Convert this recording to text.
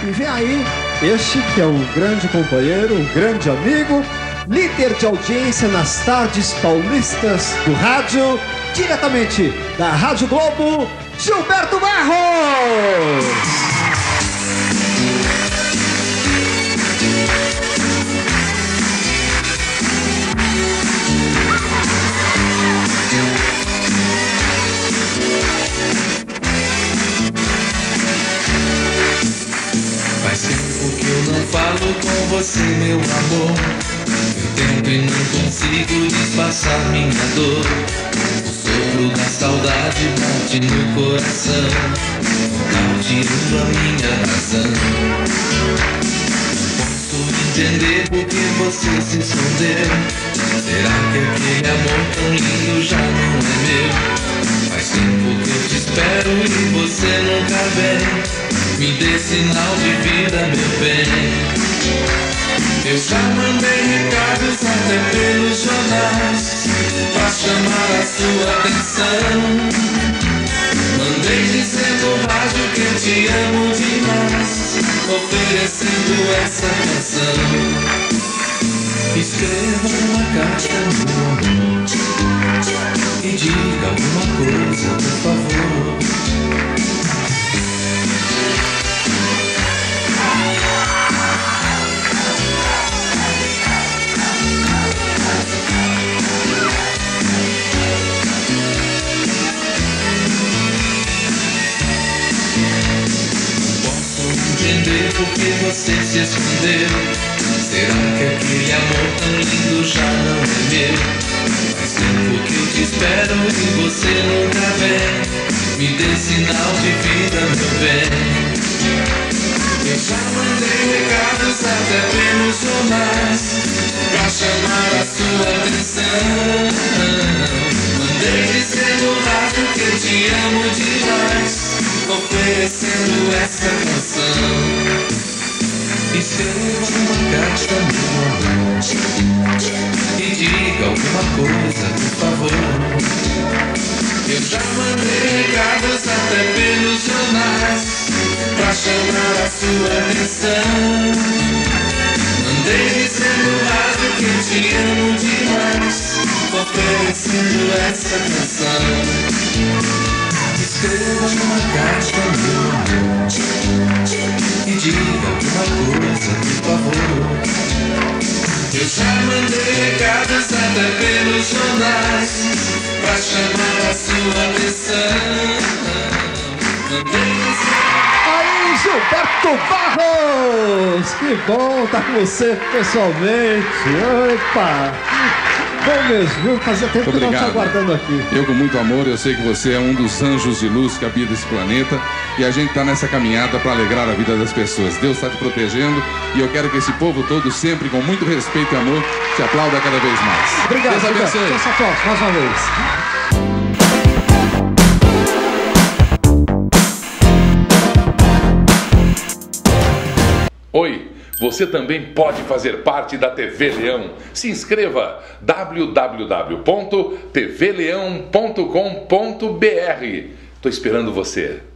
E vem aí este que é um grande companheiro, um grande amigo, líder de audiência nas tardes paulistas do rádio, diretamente da Rádio Globo, Gilberto Barros! Faz tempo que eu não falo com você, meu amor. Eu tento e não consigo disfarçar minha dor. O sopro da saudade bate no coração, tirando a minha razão. Posso entender por que você se escondeu. Será que aquele amor tão lindo já não é meu? Faz tempo que eu te espero e você nunca vem. Me dê sinal de vida, meu bem. Eu já mandei recados até pelos jornais pra chamar a sua atenção. Mandei dizer no rádio que eu te amo demais, oferecendo essa canção. Escreva uma carta, meu amor, e diga alguma coisa, por favor. Entender por que você se escondeu. Será que aquele amor tão lindo já não é meu? Faz tempo que eu te espero e você nunca vem. Me dê sinal de vida, meu bem. Eu já mandei recados até pelos jornais pra chamar a sua atenção. Mandei dizer no rádio que eu te amo demais, oferecendo essa canção. Escreva uma carta, meu amor, e diga alguma coisa, por favor. Eu já mandei recados até pelos jornais pra chamar a sua atenção. Mandei dizer no rádio que eu te amo demais, oferecendo essa canção. Escreva uma carta, meu amor, e diga alguma coisa, por favor. Eu já mandei recados até pelos jornais pra chamar a sua atenção. Aí, Gilberto Barros! Que bom estar com você pessoalmente. Opa! Bom mesmo, viu? Fazia tempo que eu estava te aguardando aqui. Eu, com muito amor, eu sei que você é um dos anjos de luz que habita esse planeta e a gente está nessa caminhada para alegrar a vida das pessoas. Deus está te protegendo e eu quero que esse povo todo, sempre com muito respeito e amor, te aplauda cada vez mais. Obrigado, Deus abençoe. Deus aplausos mais uma vez. Oi, você também pode fazer parte da TV Leão. Se inscreva www.tvleão.com.br. Estou esperando você.